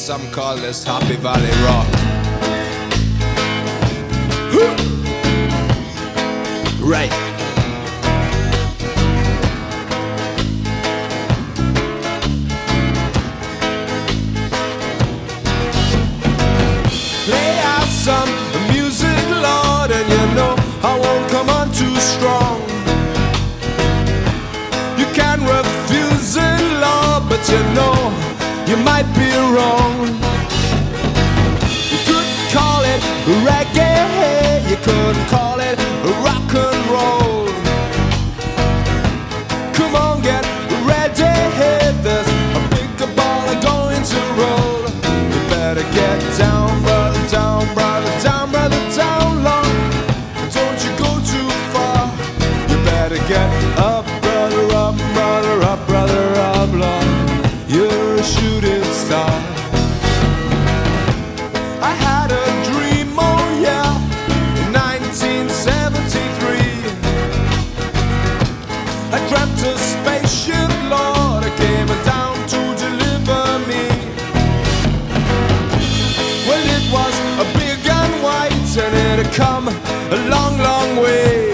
Some call this Happy Valley Rock. Right. Play out some music, Lord, and you know I won't come on too strong. You can refuse it, Lord, but you know you might be wrong. You couldn't call it reggae, you couldn't call it rock and roll. Come on, get ready, there's a big ball going to roll. You better get down, brother, down, brother, down, brother, down, Lord. Don't you go too far. You better get up, brother, up, brother, up, brother, up, Lord. You're a shooting star. I had a dream, oh yeah, in 1973. I dreamt a spaceship, Lord, it came down to deliver me. Well, it was a big and white, and it had come a long, long way.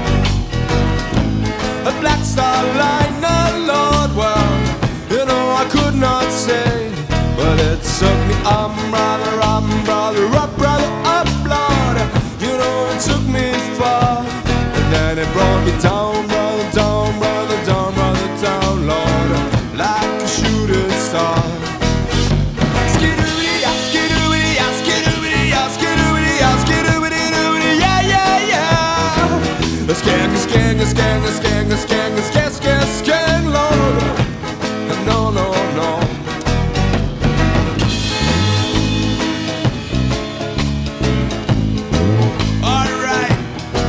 A black star liner, Lord, well, you know I could not say, but it took me up, brother, up, brother, up, brother, up, Lord. You know it took me far, and then it brought me down, brother, down, brother, down, brother, down, Lord, like a shooting star. Skidoo-dee-ya, skidoo-dee-ya, skidoo-dee-ya, skidoo-dee-ya, skidoo-dee-doo-dee, yeah, yeah, yeah. Skang, skang, skang, skang, skang, skang, skang, skang, Lord. No, no, no. All right.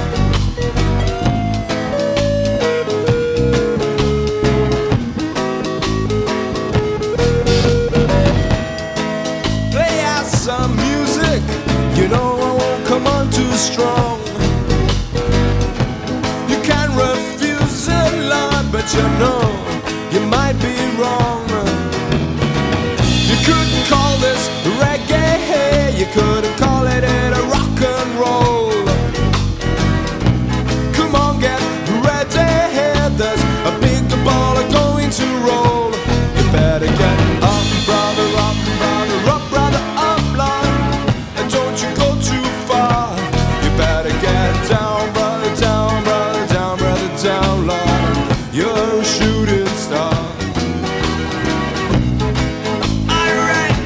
Play out some music, you know I won't come on too strong. You can refuse it, Lord, but you know you might be wrong. You couldn't call this reggae, you couldn't call it a rock and roll. Come on, get ready, there's a big ball going to roll. You better get up, brother, up, brother, up, brother, up, Lord. And don't you go too far. You better get down, brother, down, brother, down, brother, down, Lord. You're a shooting star. Alright,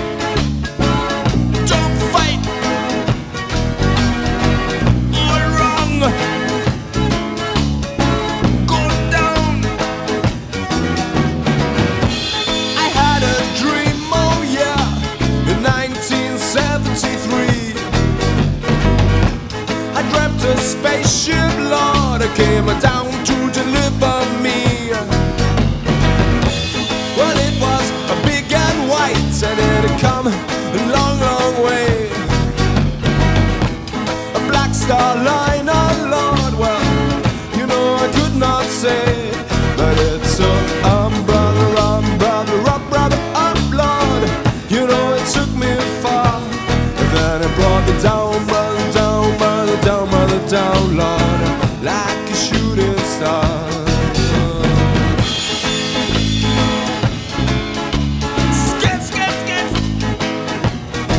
don't fight. You're wrong. Go down. I had a dream, oh yeah, in 1973. I dreamt a spaceship, Lord, it came down to deliver me. Well, it was a big and white, and it had come a long, long way. A black star liner, Lord, well, you know I could not say, but it's brother, up, brother, up, brother, up, Lord. You know it took me far, and then it brought me down, brother, down, brother, down, brother, down, Lord, like a shooting star. Skit, skit, skit.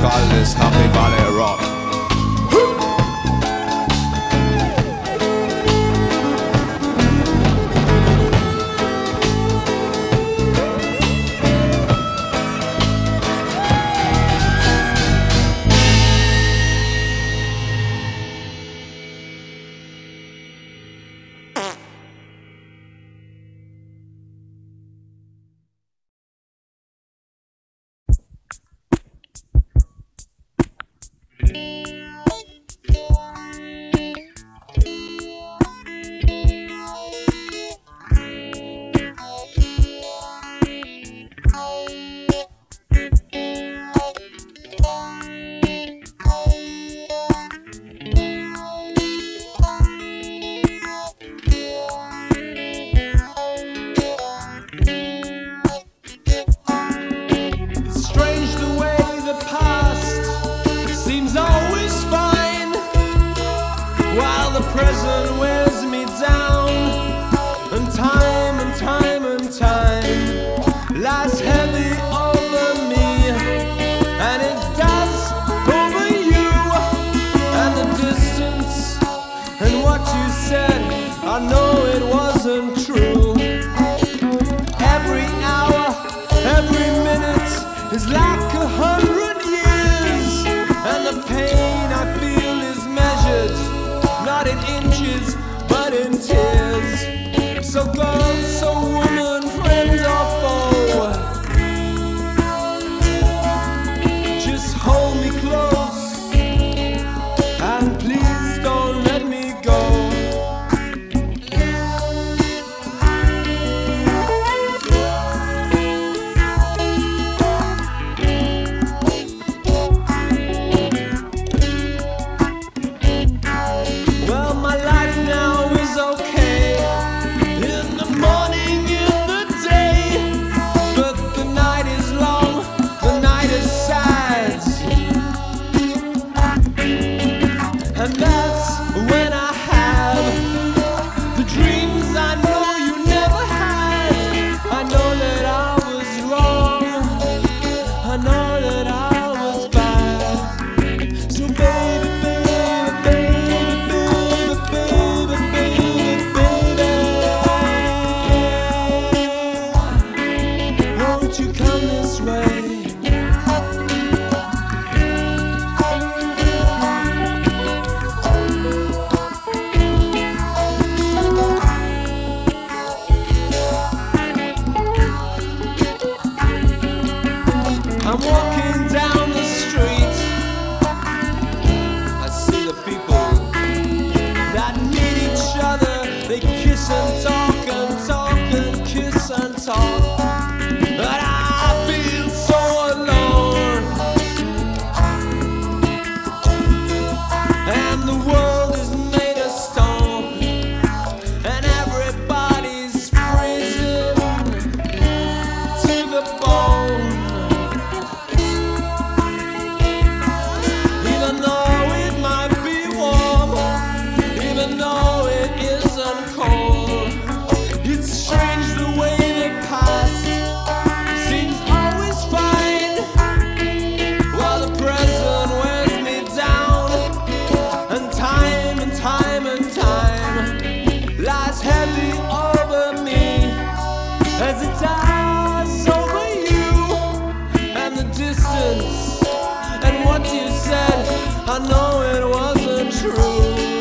call this Happy Valley Rock. Present wears me down, and time lies heavy over me, and it does over you, and the distance, and what you said, I know it wasn't true. Every hour, every minute is like 100 years, and the pain I feel is measured not in inches, but in tears. So girl, so woman, friend or foe, just hold me close, and please don't let me go. And that's when I have the dreams I know you never had. I know that I was wrong, I know that I was bad. So baby, baby, baby, baby, baby, baby, won't you come this way? I'm walking down the street, I see the people that need each other. They kiss and talk and talk and kiss and talk, but I feel so alone, and the world is made of stone, and everybody's freezing to the bone. Even though it might be warm, even though it isn't cold, it's strange the way the past seems always fine, while the present wears me down, and time lies heavy over me, as it does over you, and the distance, and what you said, I know it wasn't true.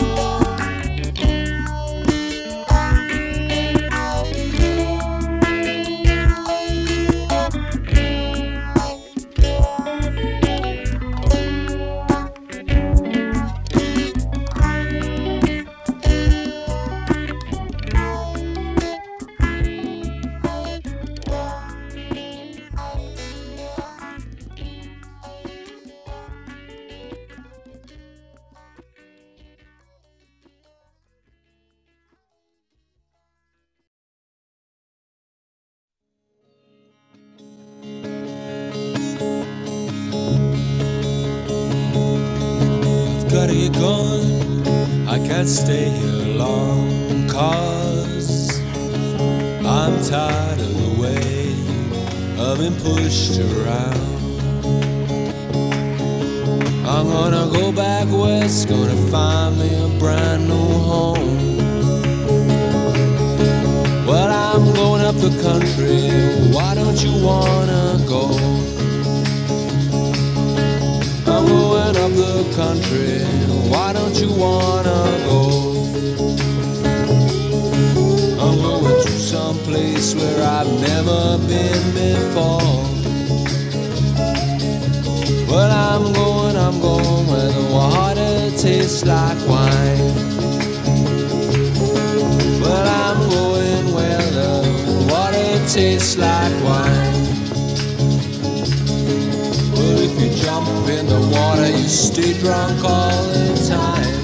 Gotta get going, I can't stay here long, 'cause I'm tired of the way of being pushed around. I'm gonna go back west, gonna find me a brand new home. Well, I'm going up the country, why don't you wanna go? I'm going up the country, why don't you wanna go? I'm going to some place where I've never been before. Well, I'm going where the water tastes like wine. Well, I'm going where the water tastes like wine. Well, if you jump in the water, you stay drunk all the time.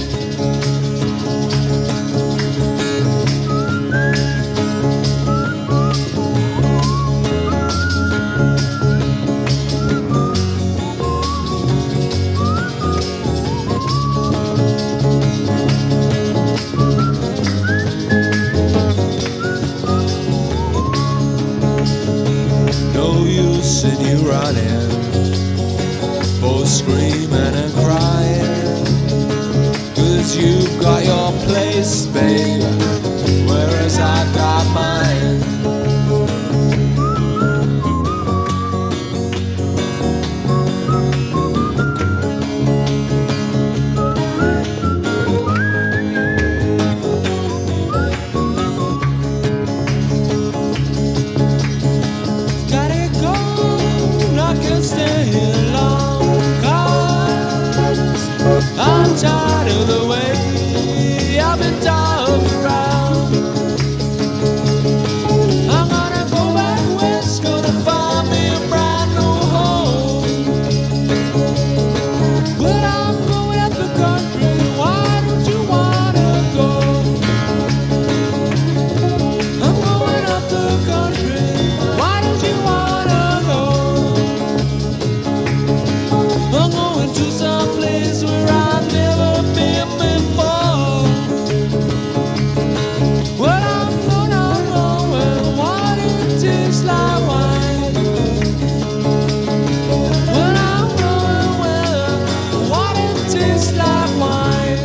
And you running, both screaming and crying, 'cause you've got your place, babe, whereas I got mine. I'm tired of the way I've been talked around. I'm gonna go back west, gonna find me a brand new home. But I'm going up the country, why don't you wanna go? I'm going up the country, why don't you wanna go? I'm going to some place where I've never been before. Well, I'm going where the water tastes like wine. Well, I'm going where the water tastes like wine.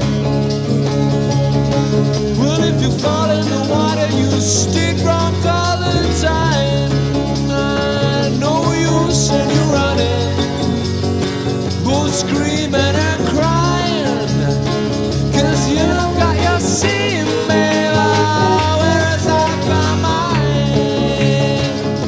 Well, if you fall in the water, you stay drunk all the time. I know you said you're running, both screaming and crying, 'cause you've got your scene, babe, whereas I got mine.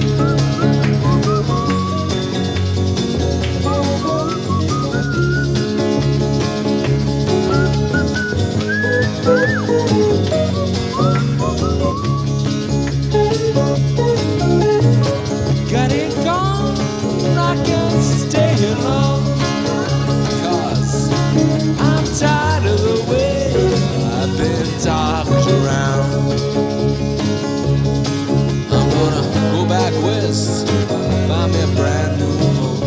Got it gone, I can't stay here long, 'cause I'm tired of the way I've been talked around. I'm gonna go back west, find me a brand new home.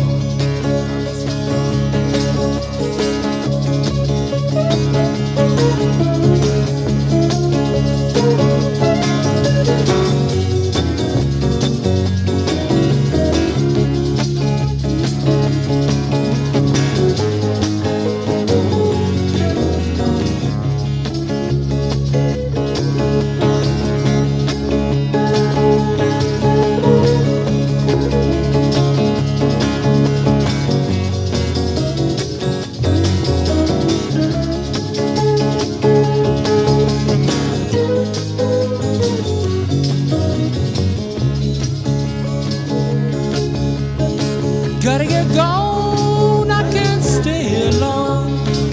Gotta get gone, I can't stay here long,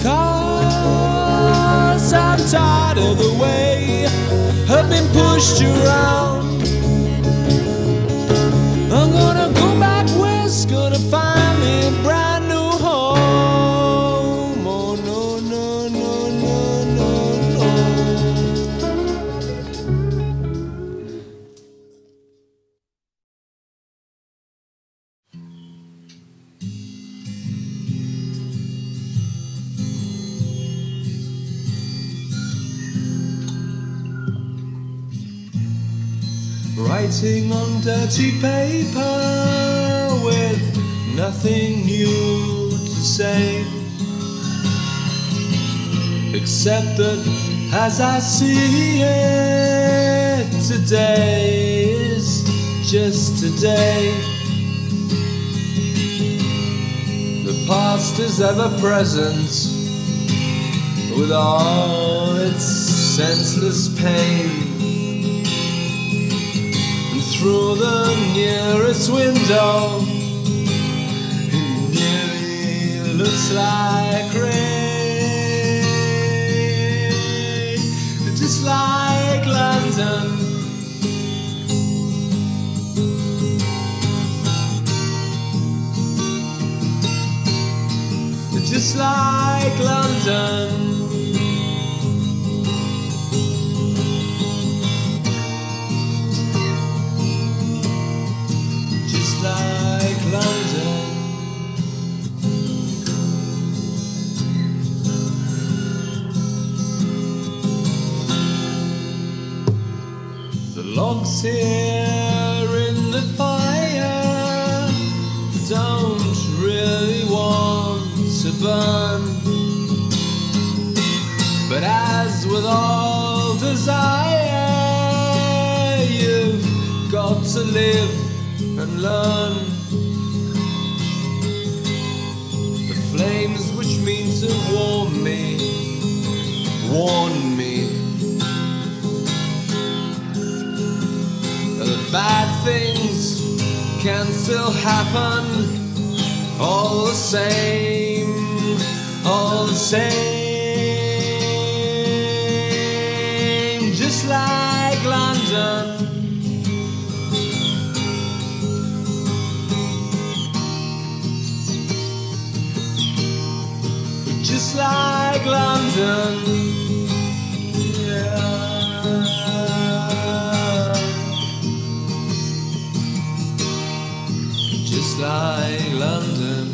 'cause I'm tired of the way I've been pushed around. I'm gonna go back west, gonna find me a brand new home. Oh no, no, no, no, no, no. Writing on dirty paper with nothing new to say. except that as I see it, today is just today. The past is ever present with all its senseless pain. And through the nearest window, it nearly looks like rain, just like London. Just like London. Just like London. The logs here in the fire don't really want to burn, but as with all desire, you've got to live and learn. The flames which mean to warm me, warn me that bad things can still happen. All the same, all the same, just like London. Just like London, yeah. Just like London.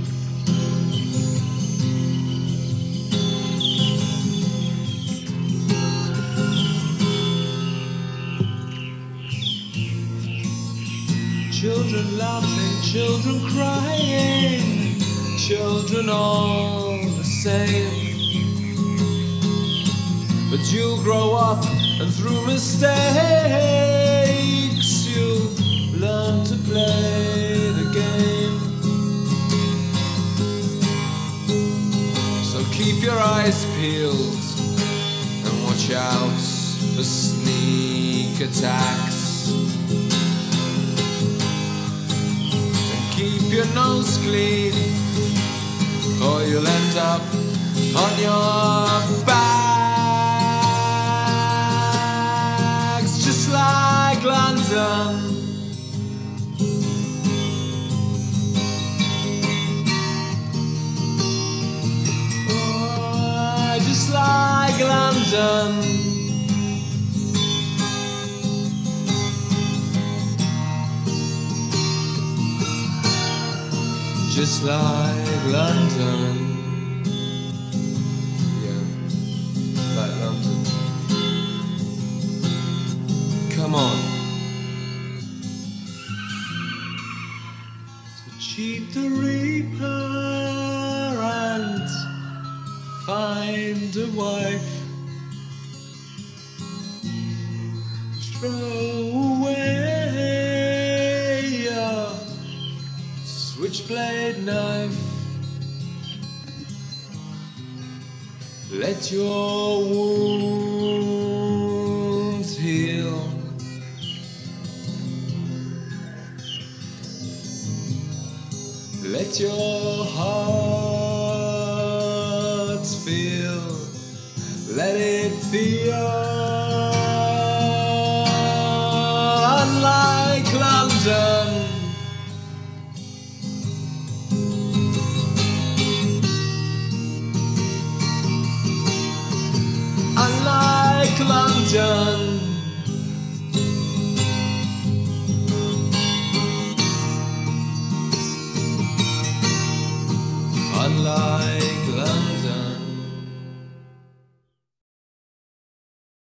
Children laughing, children crying, children all the same. But you'll grow up, and through mistakes you'll learn to play the game. So keep your eyes peeled and watch out for sneak attacks. Keep your nose clean, or you'll end up on your backs, just like London. Oh, just like London. Just like London. Yeah, like London. Come on. To cheat the reaper and find a wife. Throw away your switchblade knife. Let your wounds heal. Let your heart feel. Let it feel. Unlike London. Unlike London. Unlike London.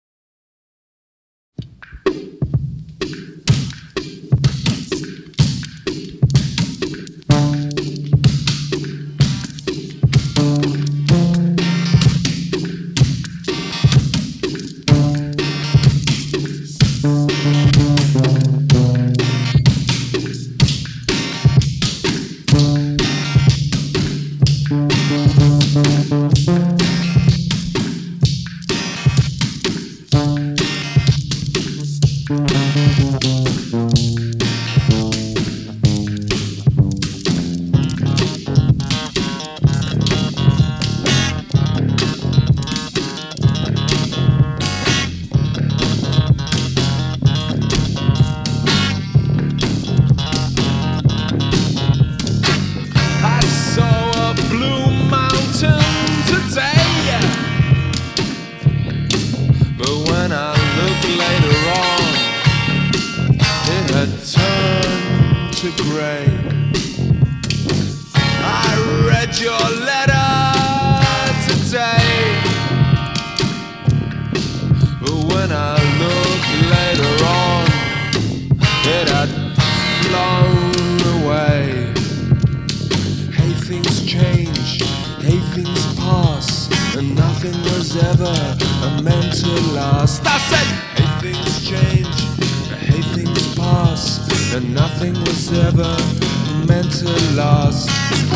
turned to grey. I read your letter today, but when I looked later on, it had flown away. Hey, things change, hey, things pass, and nothing was ever meant to last. I said, hey, things change, hey, things pass, and nothing was ever meant to last.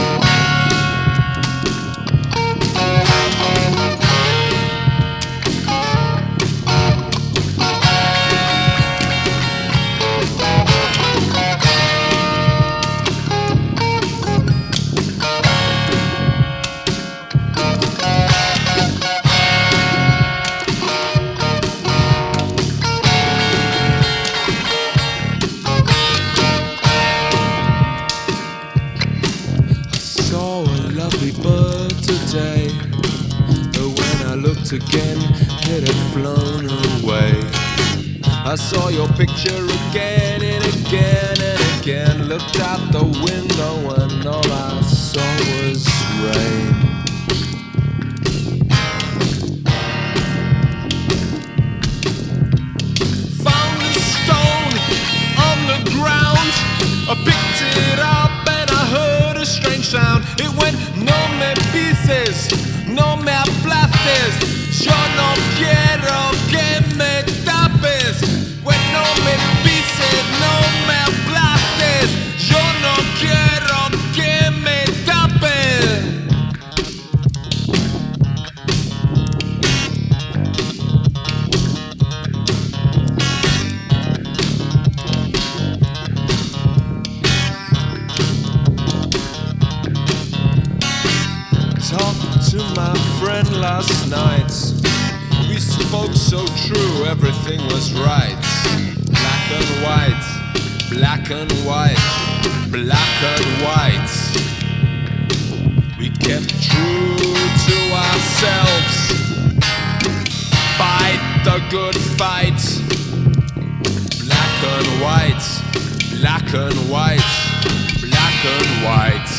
Again, it had flown away. I saw your picture again and again and again. Looked out the window and all I saw was rain. Found a stone on the ground. I picked it up and I heard a strange sound. It went, no me pieces, no me aplastes. Yo no quiero que me tapes. When no me pises, no me aplastes. Yo no quiero que me tapes. Talked to my friend last night. We spoke so true, everything was right. Black and white, black and white, black and white. We kept true to ourselves. Fight the good fight. Black and white, black and white, black and white.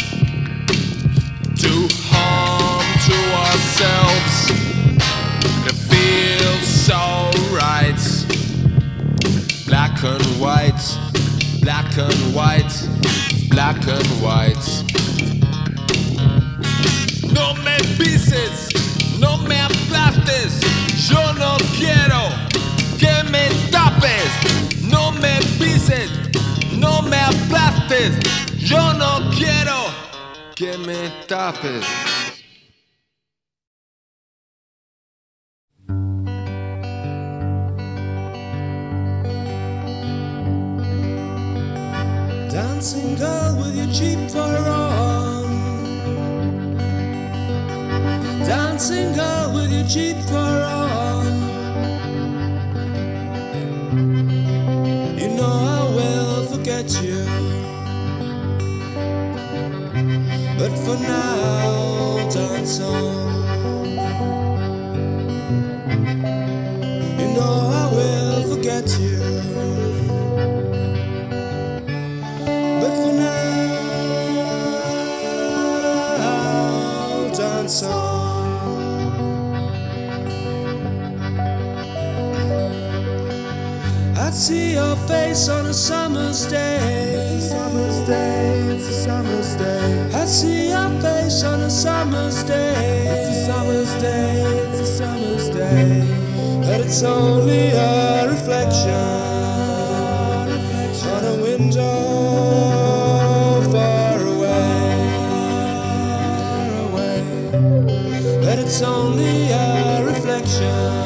Do harm to ourselves. It feels so right. Black and white, black and white, black and white. No me pises, no me aplastes. Yo no quiero que me tapes. No me pises, no me aplastes. Yo no quiero que me tapes. Dancing girl with your cheap fur on. Dancing girl with your cheap fur on. You know I will forget you, but for now dance on. You know I will forget you. I'd see your face on a summer's day. It's a summer's day, it's a summer's day. I'd see your face on a summer's day. It's a summer's day, it's a summer's day. But it's only a reflection on a window far away. But it's only a reflection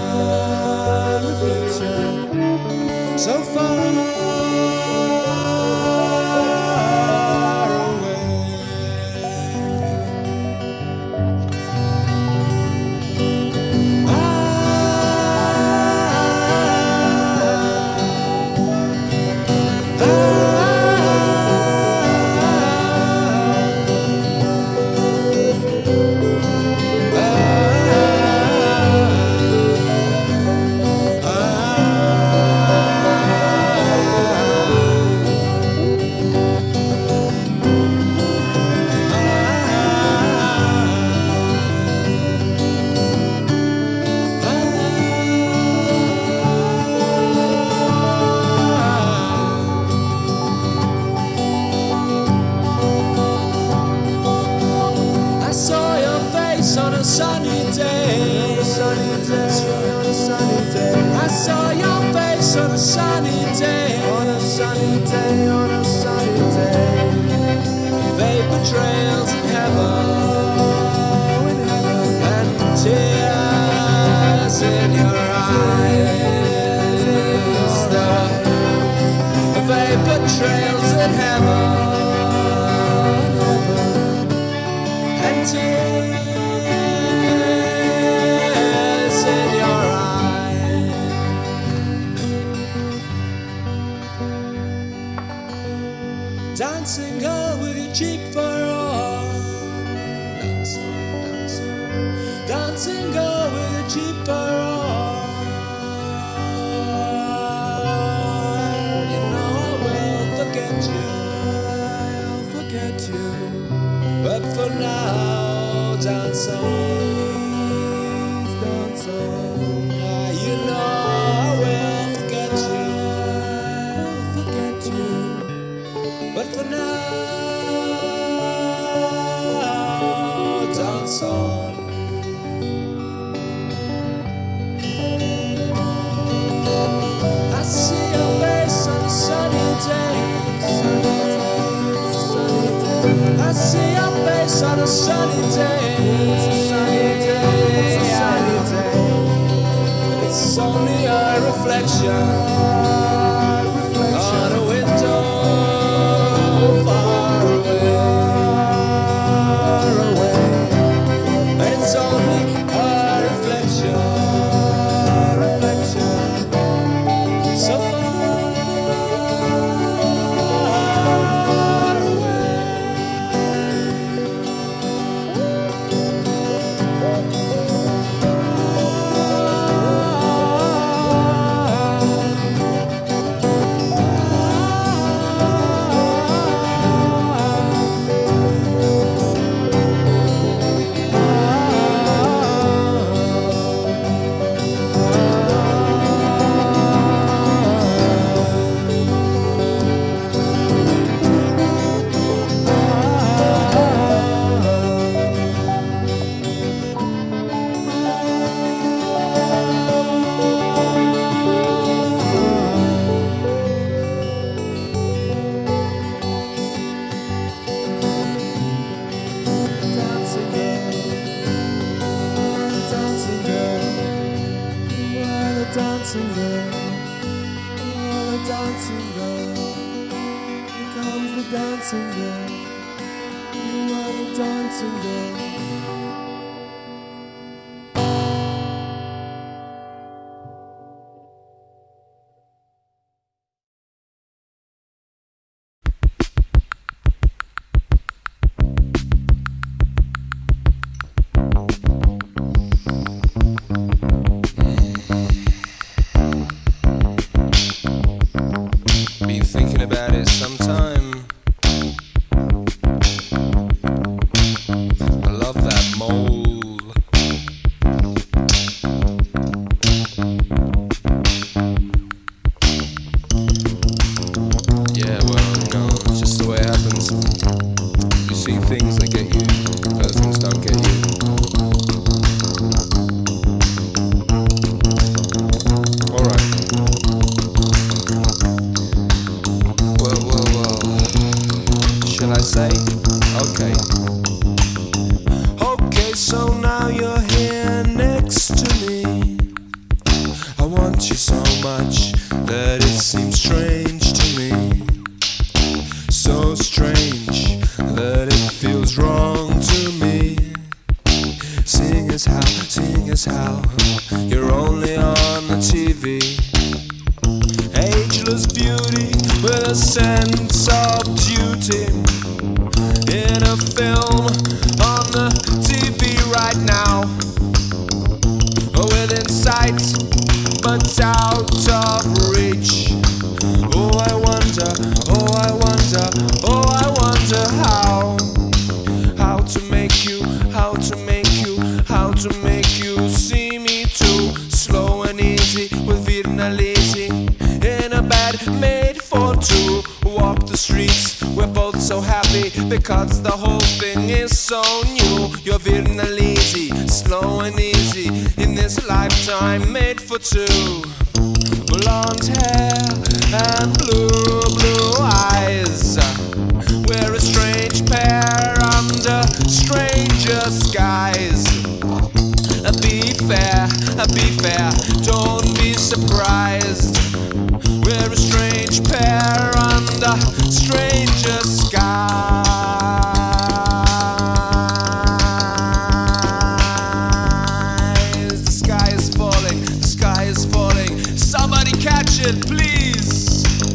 so far away. trails in heaven, and tears in your eyes. The vapor trails in heaven, and tears in your eyes. Dancing girl with your cheek fur on. Dancing girl with your cheek fur on. You know I will forget you. I'll forget you. But for now, dance on. Dance on. You know I will forget you. I'll forget you. But for now, dance on. I see your face on a sunny day. I see your face on a sunny day. It's a sunny day. It's a sunny day. It's only a reflection on a window. Far away, and it's only a reflection, so far away. Dancing girl, oh, the dancing girl. Here comes the dancing girl. You are the dancing girl. About it sometime. I love that mole. Yeah, well, you know, it's just the way it happens. You see things that get you, other things don't get you. Alright. Shall I say? Okay. Okay, so now you're here next to me. I want you so much that it seems strange to me. So strange that it feels wrong to me. Seeing as how you're only on the TV. Ageless beauty with a sense of duty. In a film on the TV right now, within sight but out of reach. Oh, I wonder, oh, I wonder, oh, I wonder how to make you, how to make you, how to make you see me too. Slow and easy with Virnalisi in a bed made for two. Walk the streets, we're both so happy because the whole thing is so new. You're Virnalisi, slow and easy in this lifetime made for two. Blonde hair and blue eyes, we're a strange pair stranger skies. The sky is falling, the sky is falling. Somebody catch it, please.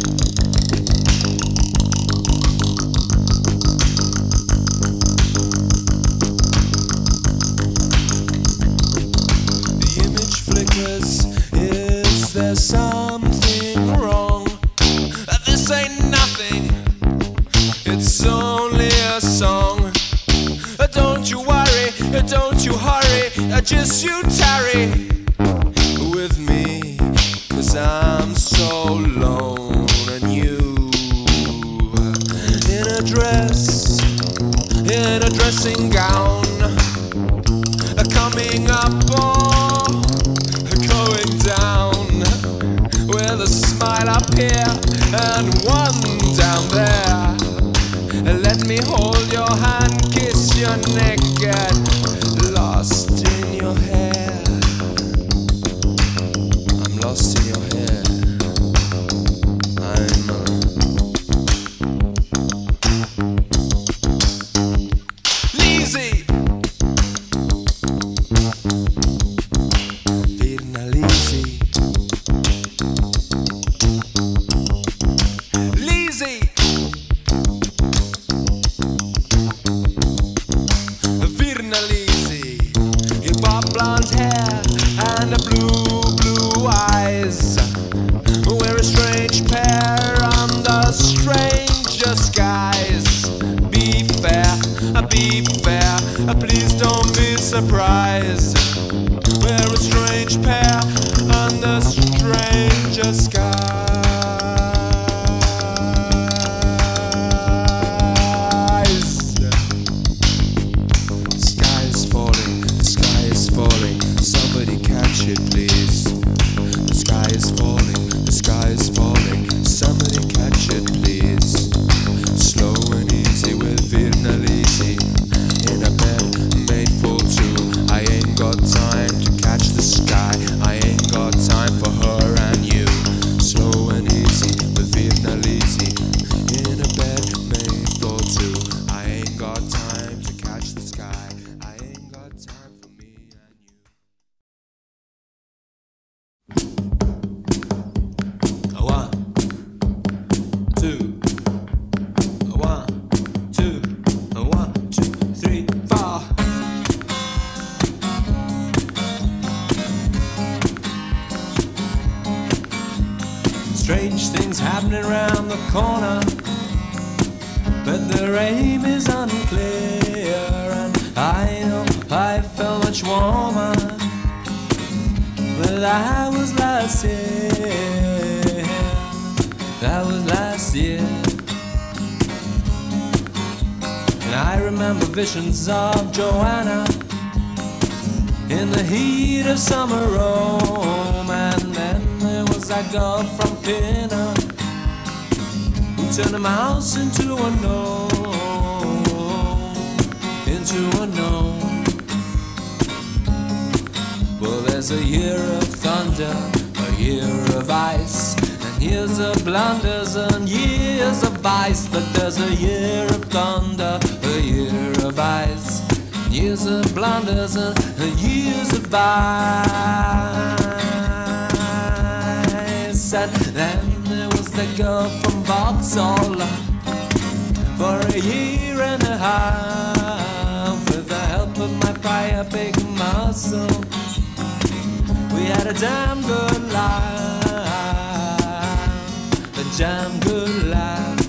The image flickers. Is there something wrong? This ain't nothing, it's only a song. Don't you worry, don't you hurry, just you tarry with me, 'cause I'm so alone and you in a dress, in a dressing gown, coming up or going down, with a smile up here and one down there. Let me hold your hand, kiss your neck, get lost in your hair. I'm lost in your hair. I'm Lizzy. Virna Lizzy. Lizzy. Virna Lizzy. You got blonde hair and a blue, blue eyes. We're a strange pair under stranger skies. Be fair, please don't be surprised. We're a strange pair under stranger skies. The sky is falling, the sky is falling. Somebody catch it, please. The sky is falling, the sky is falling. Somebody catch it, please. Slow and easy with Virna Lizzy. In a bed made for two. I ain't got time to catch the sky. I ain't got time for her and you. Slow and easy with Virna Lizzy. In a bed made for two. I ain't got time to catch the sky. I ain't got time for me and you. 1, 2, 1, 2, 1, 2, 3, 4. Strange things happening around the corner, but their aim is unclear. And I know I felt much warmer, but that was last year. That was last year. And I remember visions of Joanna in the heat of summer Rome. And then there was that girl from Pina who turned a mouse into a gnome, into a gnome. Well, there's a year of thunder, a year of ice, and years of blunders and years of vice. But there's a year of thunder, a year of ice, years of blunders and years of vice. And then there was the girl from Vauxhall for a year and a half. With the help of my prior big muscle, we had a damn good life, a damn good life.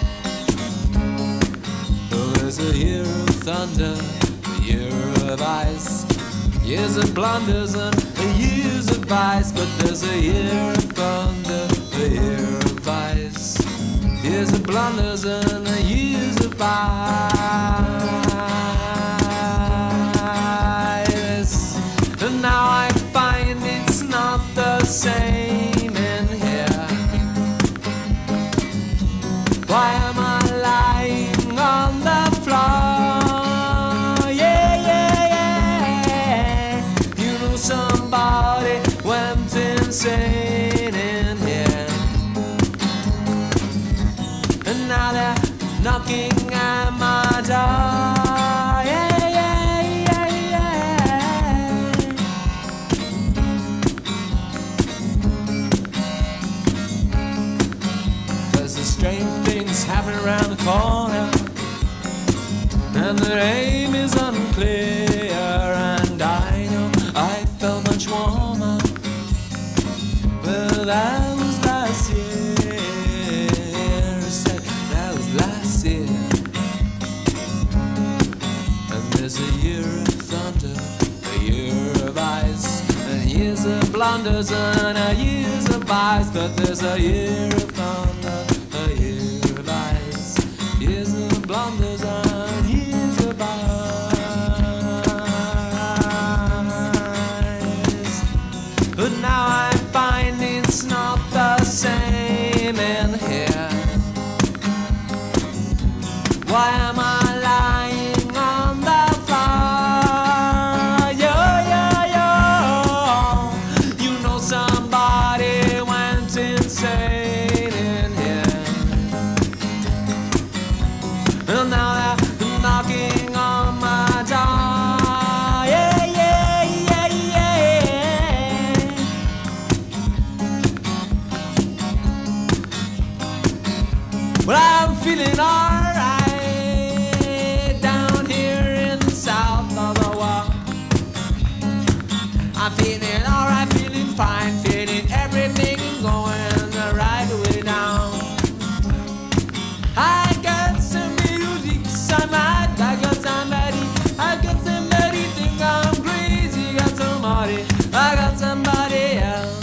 Oh, there's a year of thunder, a year of ice, years of blunders and years of vice. But there's a year of thunder, a year of vice, years of blunders and years of vice. And now I find it's not the same in here. Why am I lying on the floor? Yeah, yeah, yeah. You know somebody went insane in here, and now they're knocking at my door. Yeah, yeah, yeah, yeah. There's the strange things happening around the corner, and their aim is unclear. And I know I felt much warmer, but that was last year. I said that was last year. And there's a year of thunder, a year of ice, and years of blunders and a years of ice. But there's a year of thunder, a year of ice, years of blunders and years of ice. But now I'm finding it's not the same in here. Why am I lying on the floor? Yo, yo, yo. You know somebody went insane in here, and now they're knocking on my door. Yeah, yeah, yeah, yeah. Well, I'm feeling alright down here in the south of the world. I'm feeling alright, feeling fine, feeling everything going the right way down. I got some music, somebody, I got somebody think I'm crazy, got somebody, I got somebody else.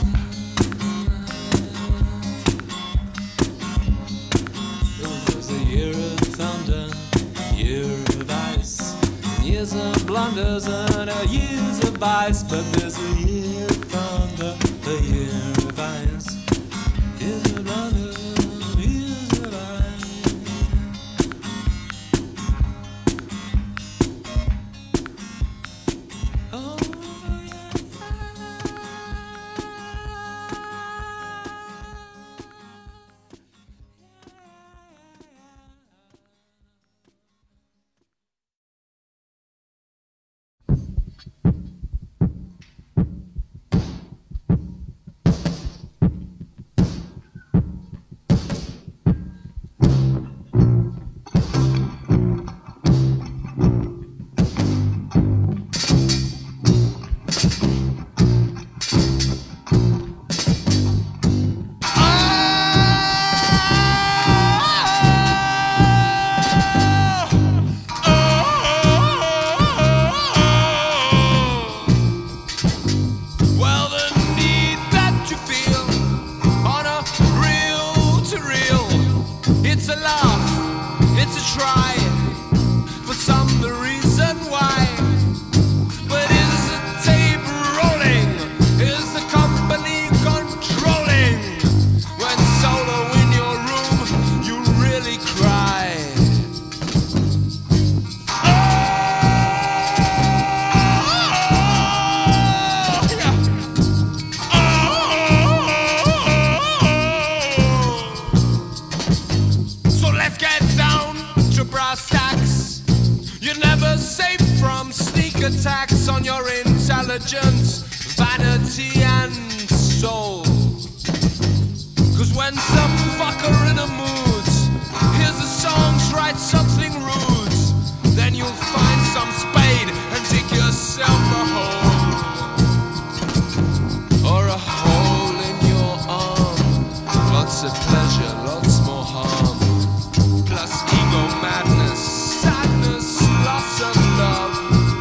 It was a year of thunder, year of ice, years of blunders and a years of ice. But there's a year of thunder, a year of ice, years of blunders, years of ice. Oh, well, the need that you feel on a reel-to-reel, it's a laugh, it's a try, for some the reason why. But is the tape rolling? Is the company controlling? When solo in your room, you really cry. So let's get down to brass tacks. You're never safe from sneak attacks on your intelligence, vanity and soul. 'Cause when some fucker in a mood hears the songs write something rude, then you'll find some spade and dig yourself a hole, or a hole in your arm. Lots of pleasure, lots more harm, plus ego madness, sadness, loss of love.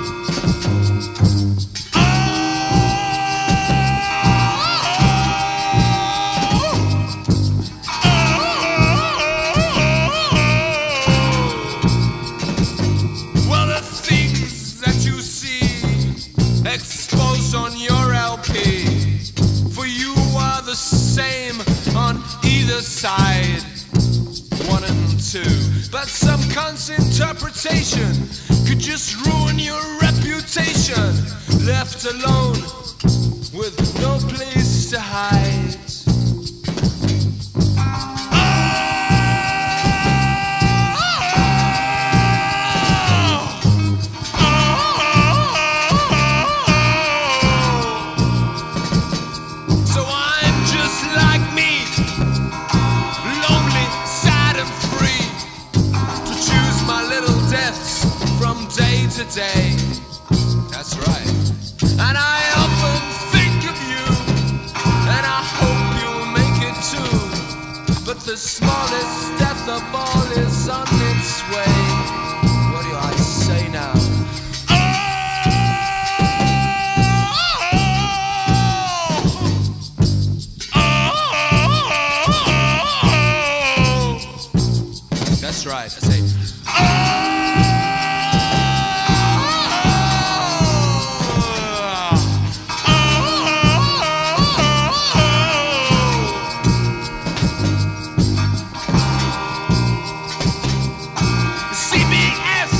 Well, the things that you see exposed on your LP, for you are the same on either side, 1 and 2. But some cunt's interpretation could just ruin your reputation. Left alone with no place to hide. today. That's right. And I often think of you, and I hope you'll make it too. But the smallest death of all is on its way. What do I say now? That's right, I say CBS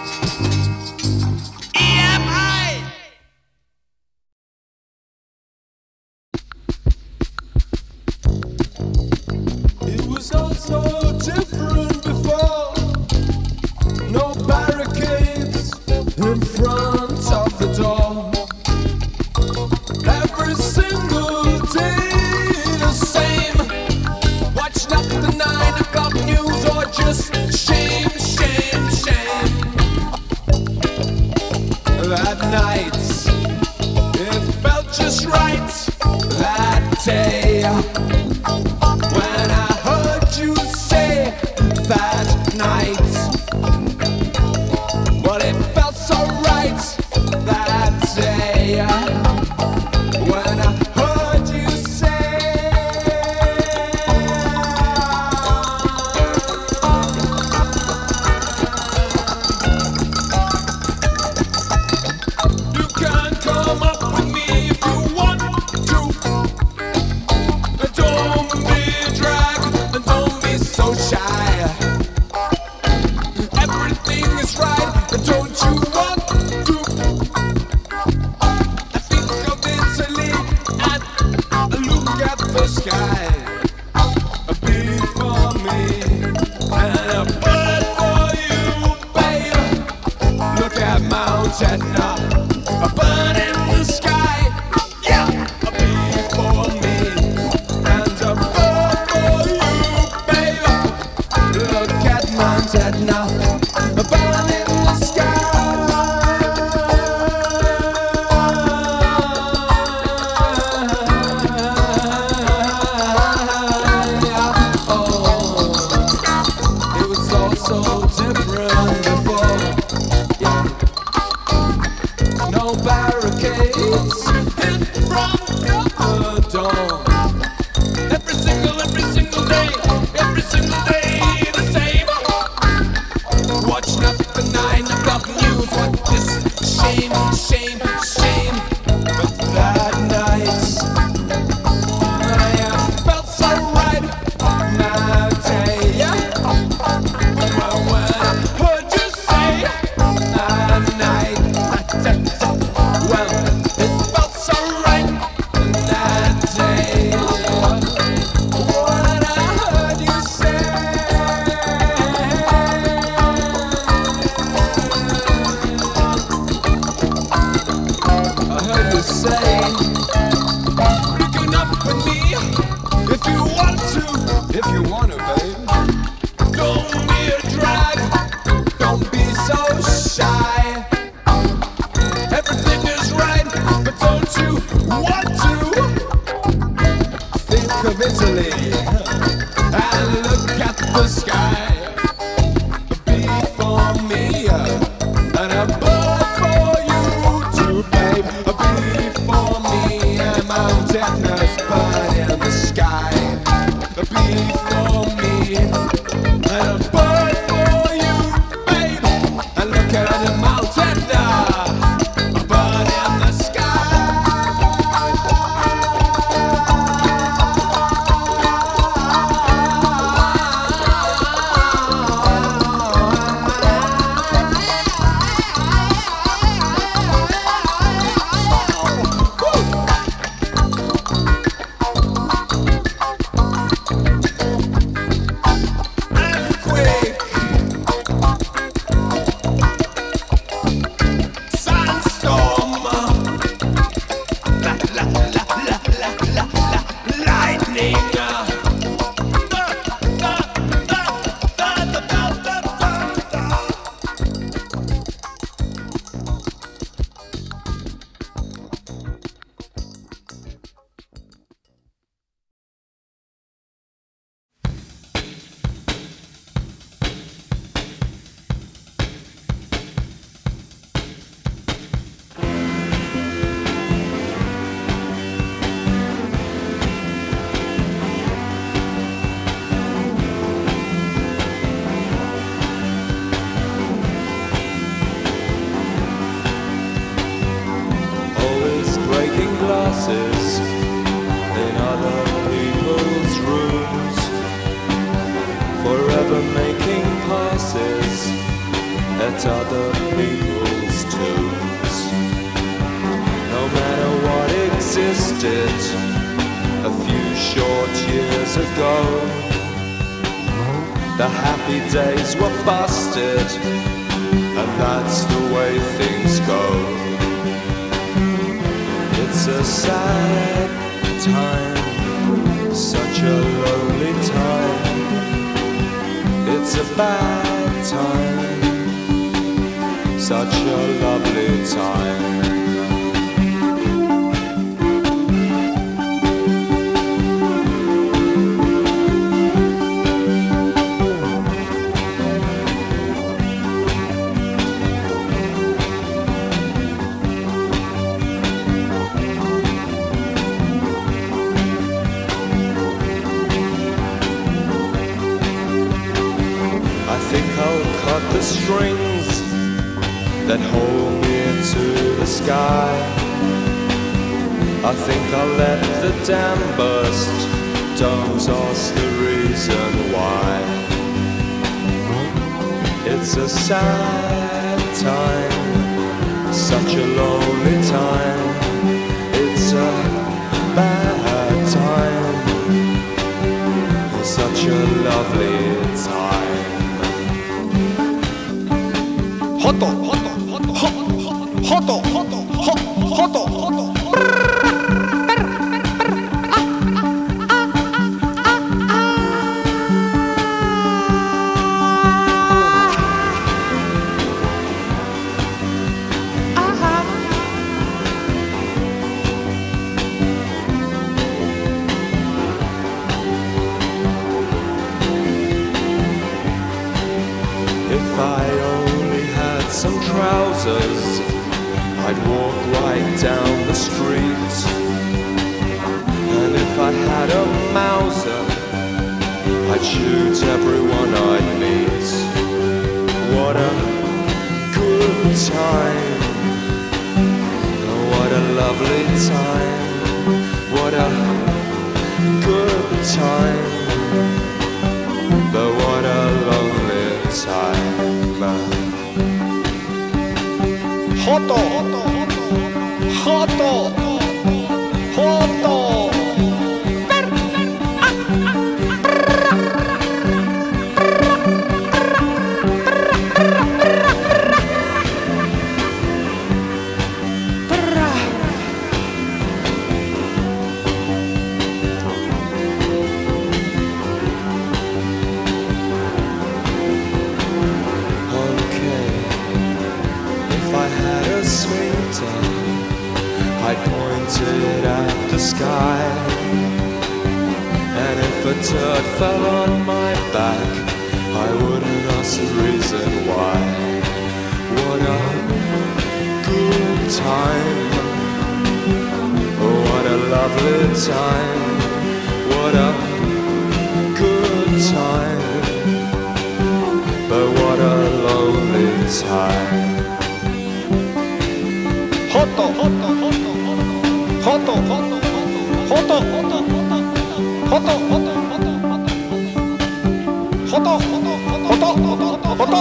EMI. It was all so different before. No barricades in front of the door. Every single day the same. Watch not the 9 o'clock news or just shame, shame, shame. That night, it felt just right. That day, when I heard you say that night, well, it felt so right that day, when I heard you say, you can come up with me if you want to. Don't be a drag and don't be so shy. Everything is right, don't you want to? I think of Italy and look at the sky. A bee for me and a bird for you, babe. Look at Mount Etna, a bird in the sky. Yeah, a bee for me and a bird for you, babe. Look at Mount Etna, a bird in the sky. Oh, it was all so different before. Yeah. No barricades in front of the door. Every single day the same. Watch not the 9 o'clock news. What this shame, shame, shame. But that night, I felt so right that day. Well, when I heard you say that night, well, it felt so right that day. When I heard you say, I heard you say, you can up with me if you want to, babe. Don't be a drag, don't be so shy. Everything is right, but don't you want to? Think of Italy and look at the sky. A bee for me and a bird for you too, babe. A bee for me and Mount Etna's bird in the sky. A bee for me and a bird for you, babe. And look at the Mount Etna, a bird in the sky. dances at other people's tunes. No matter what existed a few short years ago, the happy days were busted, and that's the way things go. It's a sad time, such a lonely time. It's a bad time, such a lovely time. The strings that hold me to the sky, I think I'll let the dam burst. Don't ask the reason why. It's a sad time, such a lonely time. It's a bad time, such a lovely time. Hoto, hoto, hoto, hoto, hoto, hoto, hoto. If I only had some trousers, I'd walk right down the street. And if I had a Mauser, I'd shoot everyone I'd meet. What a good time, oh, what a lovely time, what a good time, but what a lonely time. Hoto, hoto, hoto, hoto. I'd point it at the sky, and if a turd fell on my back, I wouldn't ask the reason why. What a good time, oh, what a lovely time, what a good time, but what a lonely time. Hoto, hoto, hoto, hoto, hoto, hoto, hoto, hoto, hoto, hoto,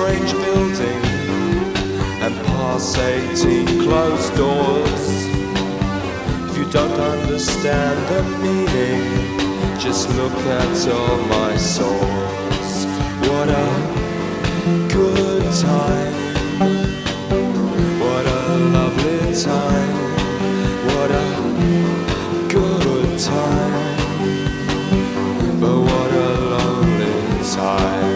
strange building and past 18 closed doors. If you don't understand the meaning, just look at all my sores. What a good time, what a lovely time, what a good time, but what a lonely time.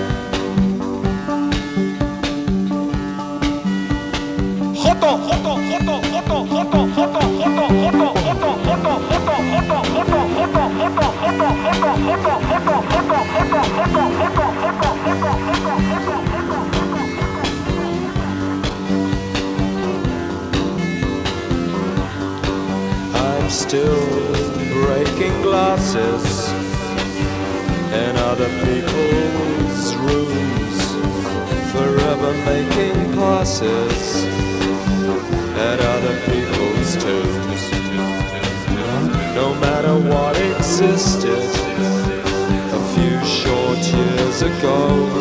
I'm still breaking glasses in other people's rooms, forever making passes at other people's tombs. No matter what existed a few short years ago,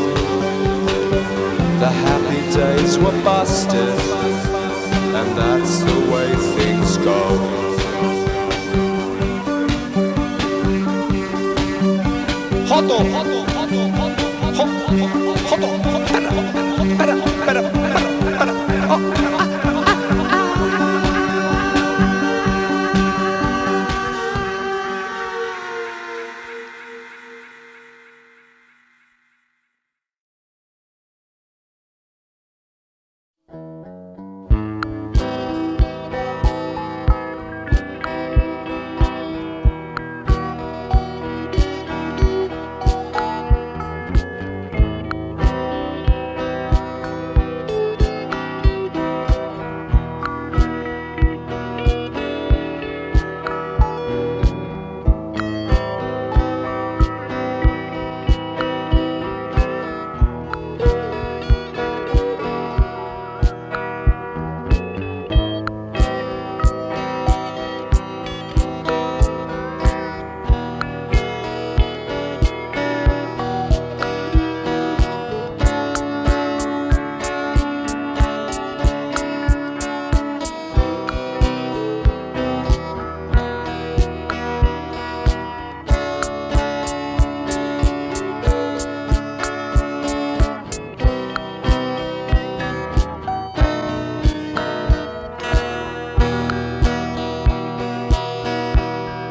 the happy days were busted, and that's the way things go.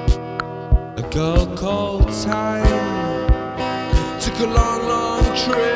Girl called time took a long, long trip